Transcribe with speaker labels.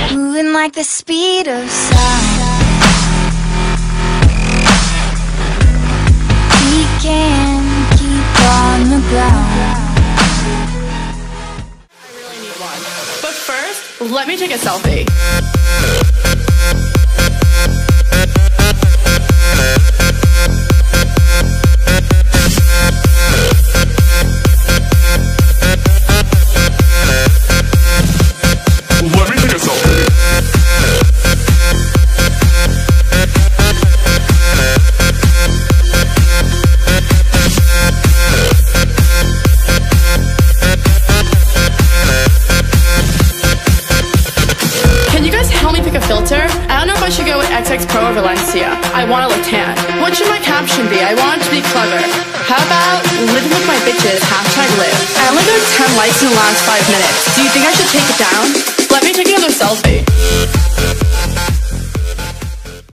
Speaker 1: moving like the speed of sound. We can keep on the ground.
Speaker 2: I really need one. But first, let me take a selfie. Filter? I don't know if I should go with XX Pro or Valencia. I want to look tan. What should my caption be? I want it to be clever. How about living with my bitches, #live. I only got 10 likes in the last 5 minutes. Do you think I should take it down? Let me take another selfie.